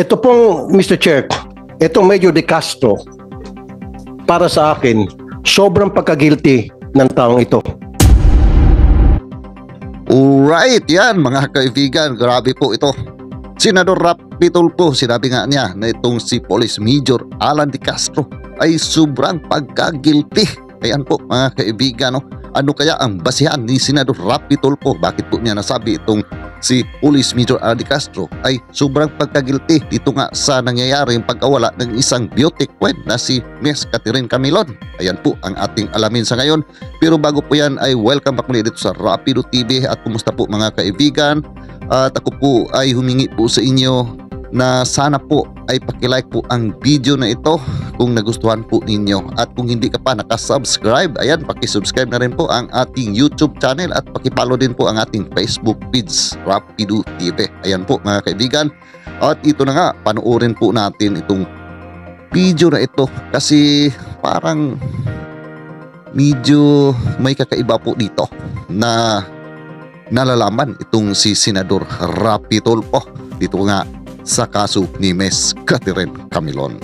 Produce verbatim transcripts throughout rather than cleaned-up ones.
ito pong, Mister Chair, itong Major De Castro, para sa akin, sobrang pagka-guilty ng taong ito. Alright, yan mga kaibigan, grabe po ito. Senador Rapi Tulfo, sinabi nga niya na itong si Police Major Alan De Castro ay sobrang pagka-guilty. Ayan po mga kaibigan, no? Ano kaya ang basihan ni Senador Rapi Tulfo? Bakit po niya nasabi itong si Police Major Alan De Castro ay sobrang pagka-guilty dito nga sa nangyayaring pagkawala ng isang beauty queen na si Miss Catherine Camilon? Ayan po ang ating alamin sa ngayon. Pero bago po yan ay welcome back muli dito sa Rapido T V. At kumusta po mga kaibigan? At ako po ay humingi po sa inyo na sana po ay pakilike po ang video na ito kung nagustuhan po ninyo. At kung hindi ka pa nakasubscribe, ayan, pakisubscribe na rin po ang ating YouTube channel at pakipollow din po ang ating Facebook page, Rapido T V. Ayan po mga kaibigan. At ito na nga, panoorin po natin itong video na ito kasi parang medyo may kakaiba po dito na nalalaman itong si Senador Rapi Tulfo dito nga sa kaso ni Miss Catherine Camilon.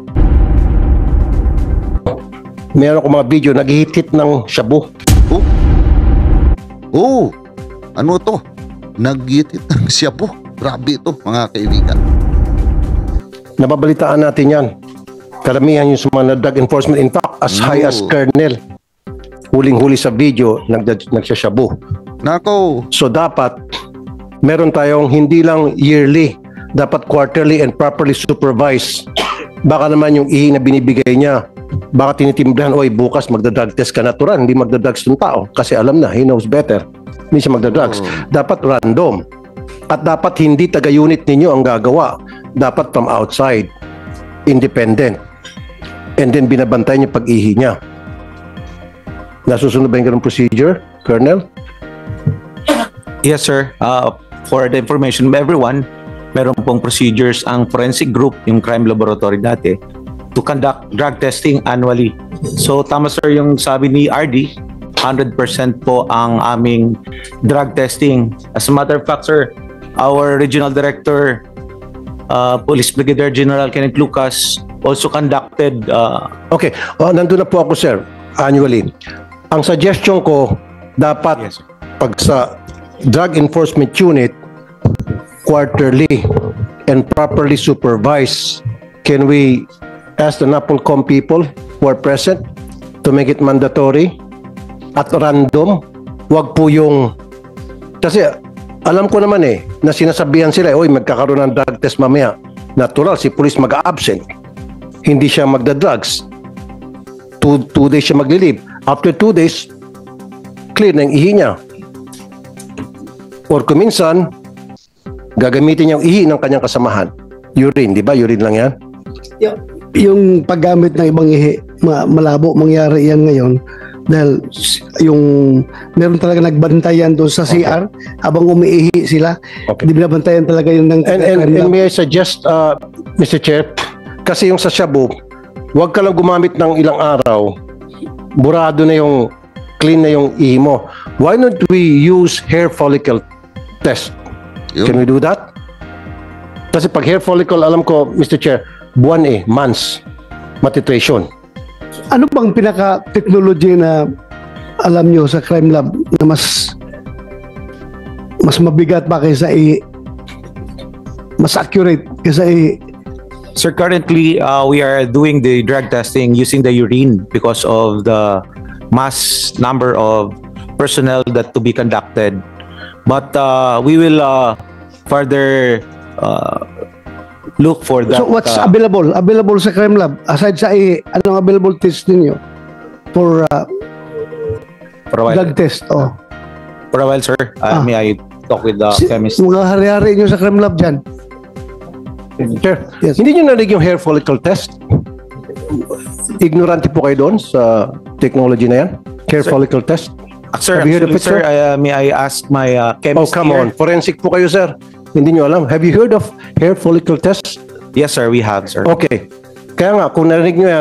Meron ko mga video nag-hit-hit ng shabu. Oh, oh, ano to? Nag-hit-hit ng shabu. Grabe ito mga kaibigan. Nababalitaan natin yan. Karamihan yung sa mga drug enforcement. In fact, as No. high as Colonel, huling-huli sa video, nagsashabu. Nako. So dapat, meron tayong hindi lang yearly, dapat quarterly and properly supervised. Baka naman yung ihi na binibigay niya, baka tinitimbrahan, oy bukas magda-drug test ka natural, hindi magda-drugs ng tao. Kasi alam na, he knows better. Hindi siya magda-drugs. Oh. Dapat random. At dapat hindi taga-unit ninyo ang gagawa. Dapat from outside. Independent. And then binabantay niya pag-ihi niya. Nasusunod ba yung ganung procedure, Colonel? Yes, sir. Uh, for the information of everyone, meron pong procedures ang forensic group, yung crime laboratory dati, to conduct drug testing annually. So, tama sir yung sabi ni R D, one hundred percent po ang aming drug testing. As a matter of fact, sir, our regional director, uh, Police Brigadier General Kenneth Lucas, also conducted... Uh, okay. Oh, nandun na po ako, sir, annually. Ang suggestion ko, dapat yes, pag sa Drug Enforcement Unit, quarterly and properly supervised. Can we ask the NAPOLCOM people who are present to make it mandatory at random? Wag po yung... Kasi alam ko naman eh, na sinasabihan sila, oy, magkakaroon ng drug test mamaya. Natural, si police mag-absent. Hindi siya magda-drugs. Two, two days siya maglilib. After two days, clear na yung ihi niya. Or kuminsan, gagamitin niya yung ihi ng kanyang kasamahan. Urine, di ba? Urine lang yan? Y- yung paggamit ng ibang ihi, ma- malabo mangyari yan ngayon dahil s- yung meron talaga nagbantayan doon sa C R habang umiihi sila. Okay. Di binabantayan talaga yun ng... And, and, and may I suggest, uh, Mister Chair, kasi yung sa shabu, huwag ka lang gumamit ng ilang araw, burado na yung, clean na yung ihi mo. Why not we use hair follicle test? Yun. Can we do that? Kasi pag hair follicle, alam ko, Mister Chair, buwan eh, months, matitration. Ano bang pinaka-technology na alam nyo sa crime lab na mas mas mabigat pa kaysa i mas accurate kaysa i Sir, currently uh, we are doing the drug testing using the urine because of the mass number of personnel that to be conducted. But uh, we will uh, further uh, look for that. So what's uh, available? Available sa crime lab aside sa i anong available test ninyo for uh, for a while, drug test? Oh. for a while, sir. Uh, Ah. May I talk with the Si- chemist? Mga hari-hari nyo sa crime lab dyan. Sir, Yes. hindi nyo narinig yung hair follicle test? Ignorante po kayo doon sa technology na yan? Hair Sir. follicle test? Uh, sir, Have you heard of actually, it, sir, sir? uh, may I ask my uh, Oh, chemist come here? on. Forensic po kayo, sir. Hindi nyo alam. Have you heard of hair follicle test? Yes, sir, we have, sir. Okay. Kaya nga, kung narinig nyo yan,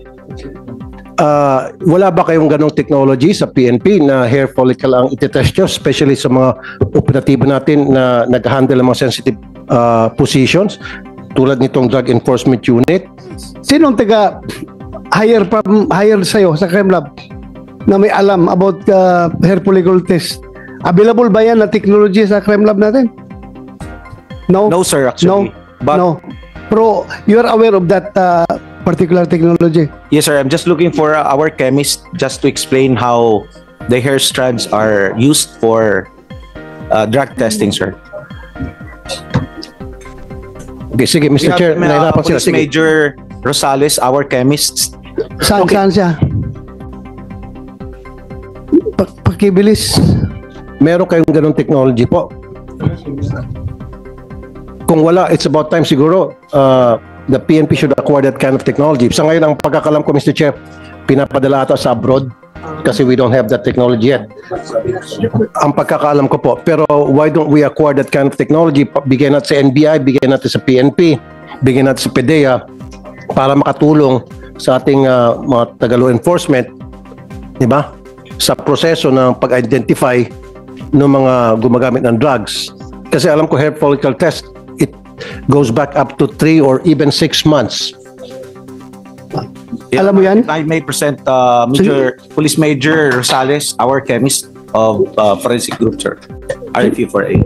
ah, wala ba kayong ganong technology sa P N P na hair follicle ang itetest nyo, especially sa mga operatibo natin na nag-handle ng mga sensitive ah, positions? tulad nitong Drug Enforcement Unit? Sinong taga hire from hire sa'yo sa crime lab na may alam about uh, hair follicle test? Available ba yan na technology sa crime lab natin? No? No, sir, actually. No? But No. Pero you are aware of that uh, particular technology? yes, sir, I'm just looking for uh, our chemist just to explain how the hair strands are used for uh, drug testing, sir. Okay, sige, We Mister have, Chair, uh, nahirapan sila. Police Sige. Major Rosales, our chemist. Saan, Okay. saan siya? Pa- pakibilis. Meron kayong ganong technology po? Kung wala, it's about time siguro uh, the P N P should acquire that kind of technology. Sa ngayon, ang pagkakalam ko, Mister Chair, pinapadala ata sa abroad kasi we don't have that technology yet. Ang pagkakaalam ko po. Pero why don't we acquire that kind of technology? Pa- Bigyan natin sa N B I, bigyan natin sa P N P, bigyan natin sa PDEA para makatulong sa ating uh, mga taga-law enforcement, di ba? Sa proseso ng pag-identify ng mga gumagamit ng drugs. Kasi alam ko hair follicle test, it goes back up to three or even six months. Alam mo yan? I may present uh, Major Police Major Rosales, our chemist of uh, Forensic Group, sir. R F U four A.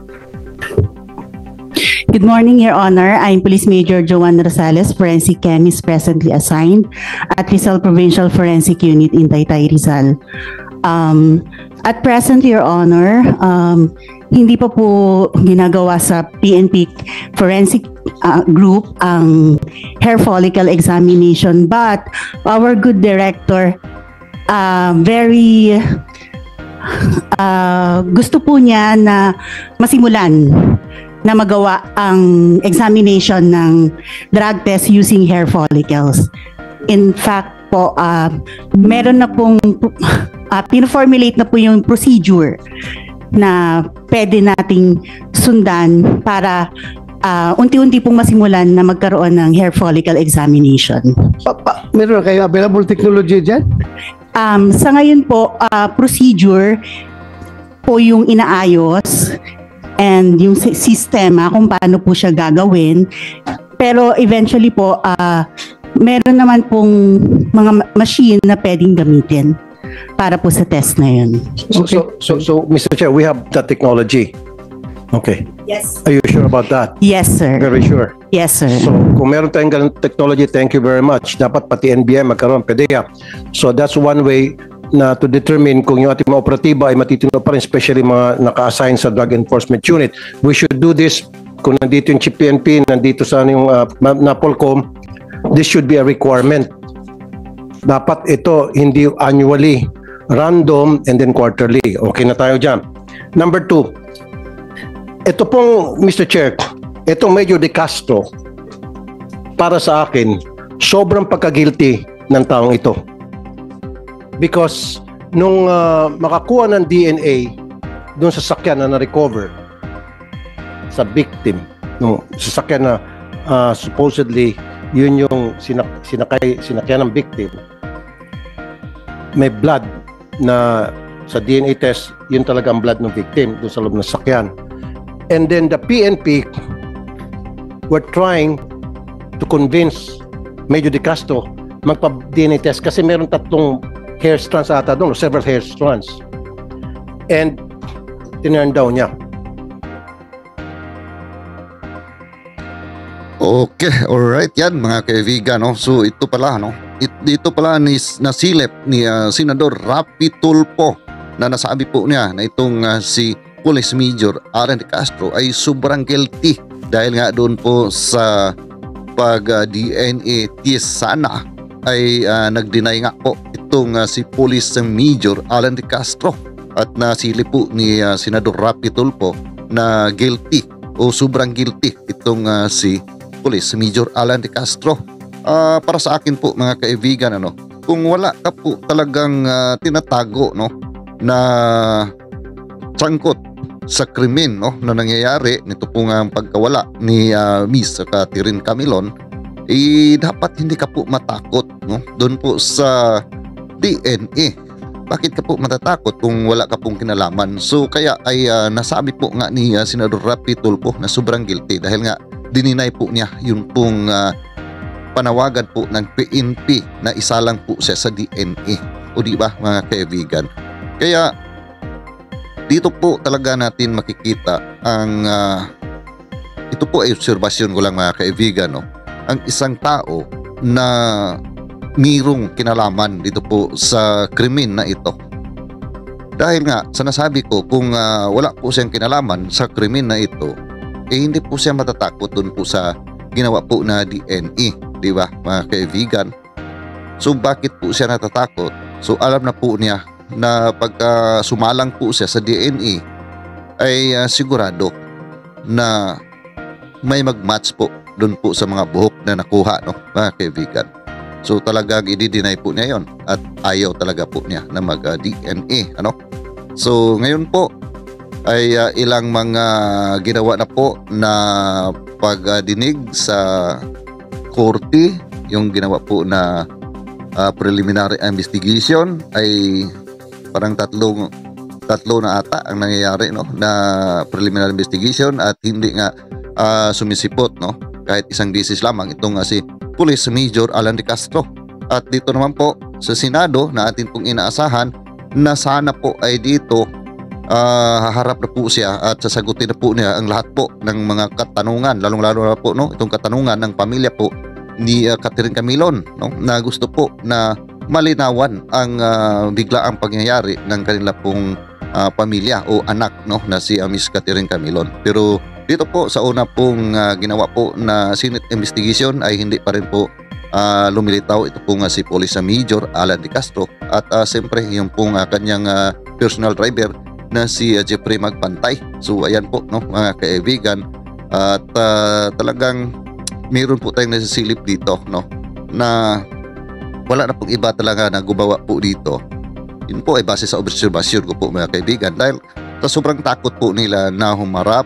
Good morning, Your Honor. I'm Police Major Joanne Rosales, Forensic Chemist presently assigned at Rizal Provincial Forensic Unit in Taytay, Rizal. Um, at present, Your Honor, um, hindi pa po ginagawa sa P N P Forensic uh, Group ang hair follicle examination, but our good director uh, very uh, gusto po niya na masimulan na magawa ang examination ng drug test using hair follicles. In fact po, uh, meron na pong uh, pino-formulate na po yung procedure na pwede nating sundan para uh, unti-unti pong masimulan na magkaroon ng hair follicle examination. Pa, pa, meron na kayo available technology dyan? Um, sa ngayon po, uh, procedure po yung inaayos and yung si- sistema kung paano po siya gagawin. Pero eventually po, uh, meron naman pong mga ma- machine na pwedeng gamitin para po sa test na yun. So, so, so, so, Mister Chair, we have that technology. Okay. Yes. Are you sure about that? Yes, sir. Very sure. Yes, sir. So, kung meron tayong ganun technology, thank you very much. Dapat pati N B I magkaroon, PDEA. So, that's one way na to determine kung yung ating mga operatiba ay matitino pa rin, especially mga naka-assign sa Drug Enforcement Unit. We should do this kung nandito yung Chief P N P, nandito sa yung uh, NAPOLCOM, this should be a requirement. Dapat ito hindi annually, random, and then quarterly. Okay na tayo dyan. Number two, ito pong, Mister Chair, itong Major De Castro, para sa akin, sobrang pagka-guilty ng taong ito. Because nung uh, makakuha ng D N A doon sa sakyan na na-recover sa victim, nung sasakyan na uh, supposedly yun yung sinak sinakay sinakyan ng victim, may blood na sa D N A test, yun talaga ang blood ng victim doon sa loob ng sakyan. And then the P N P were trying to convince Major De Castro magpa-D N A test kasi meron tatlong hair strands ata doon, several hair strands. And tinurn down niya. Okay, alright yan mga kaibigan, no? So ito pala, no? It, dito pala ni, nasilip ni uh, Senador Rapi Tulfo na nasabi po niya na itong uh, si Police Major Alan De Castro ay sobrang guilty dahil nga doon po sa pag uh, D N A test sana ay uh, nag-deny nga po itong uh, si Police Major Alan De Castro at nasilip po ni uh, Senador Rapi Tulfo na guilty o sobrang guilty itong uh, si Police Major Alan De Castro. Uh, para sa akin po mga kaibigan, ano, kung wala ka po talagang uh, tinatago, no, na sangkot sa krimen, no, na nangyayari nito pong ang pagkawala ni uh, Miss Catherine Camilon, eh dapat hindi ka po matakot, no, doon po sa D N A. Bakit ka po matatakot kung wala ka pong kinalaman? So kaya ay uh, nasabi po nga ni uh, Senador Rapi Tulfo na sobrang guilty dahil nga dininay po niya yung pong uh, panawagan po ng P N P na isa lang po siya sa D N A. O di ba mga kaibigan? Kaya dito po talaga natin makikita ang uh, ito po ay obserbasyon ko lang mga kaibigan, no? Ang isang tao na mirong kinalaman dito po sa krimen na ito. Dahil nga, sa nasabi ko, kung uh, wala po siyang kinalaman sa krimen na ito, eh hindi po siya matatakot dun po sa ginawa po na D N A, di ba mga kaibigan? So bakit po siya natatakot? So alam na po niya na pagka sumalang po siya sa D N A ay uh, sigurado na may mag-match po doon po sa mga buhok na nakuha, no, mga kaibigan. So talagang i-deny po niya yon at ayaw talaga po niya na mag-D N A, ano? So ngayon po ay uh, ilang mga ginawa na po na pagdinig sa korte, yung ginawa po na uh, preliminary investigation ay parang tatlong tatlo na ata ang nangyayari, no, na preliminary investigation at hindi nga uh, sumisipot, no, kahit isang beses lamang itong uh, si Police Major Alan De Castro. At dito naman po sa Senado na atin pong inaasahan na sana po ay dito uh, haharap na po siya at sasagutin na po niya ang lahat po ng mga katanungan, lalong-lalo na po, no, itong katanungan ng pamilya po ni uh, Catherine Camilon, no, na gusto po na malinawan ang uh, biglaang pangyayari ng kanila pong uh, pamilya o anak, no, na si uh, Miss Catherine Camilon. Pero dito po sa una pong uh, ginawa po na Senate investigation ay hindi pa rin po uh, lumilitaw ito pong uh, si Police Major Alan De Castro at uh, siyempre yung pong uh, kanyang uh, personal driver na si uh, Jeffrey Magpantay. So ayan po, no, mga kaibigan, at uh, talagang mayroon po tayong nasisilip dito, no, na wala na pong iba talaga na gumawa po dito. Yun po ay base sa obserbasyon ko po mga kaibigan, dahil sa sobrang takot po nila na humarap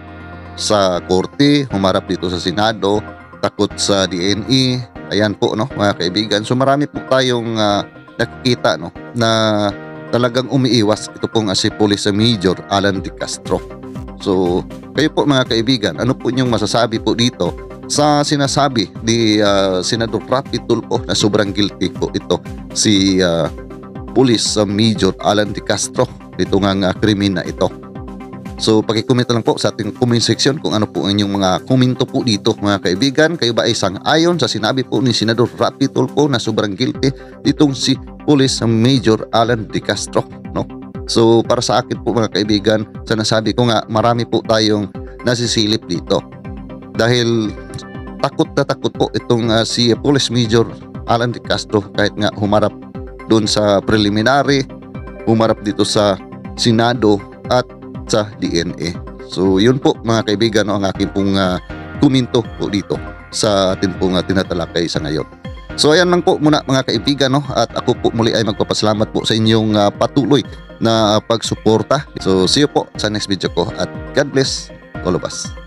sa korte, humarap dito sa Senado, takot sa D N A. Ayan po, no, mga kaibigan. So marami po tayong uh, nakikita, no, na talagang umiiwas ito pong uh, si Police Major Alan De Castro. So kayo po mga kaibigan, ano po inyong masasabi po dito sa sinasabi ni uh, Senador Rapi Tulfo na sobrang guilty po ito si uh, Police Major Alan De Castro dito ngang uh, krimen na ito? So paki-comment lang po sa ating comment section kung ano po ang inyong mga komento po dito mga kaibigan. Kayo ba ay sang-ayon sa sinabi po ni Senador Rapi Tulfo na sobrang guilty ditong si Police Major Alan De Castro, no? So para sa akin po mga kaibigan, sa nasabi ko nga, marami po tayong nasisilip dito dahil takot na takot po itong uh, si Police Major Alan De Castro kahit nga humarap doon sa preliminary, humarap dito sa Senado at sa D N A. So yun po mga kaibigan, no, ang aking pong uh, komento po dito sa atin pong uh, tinatalakay sa ngayon. So ayan lang po muna mga kaibigan, no, at ako po muli ay magpapasalamat po sa inyong uh, patuloy na pagsuporta. So see you po sa next video ko at God bless all of us.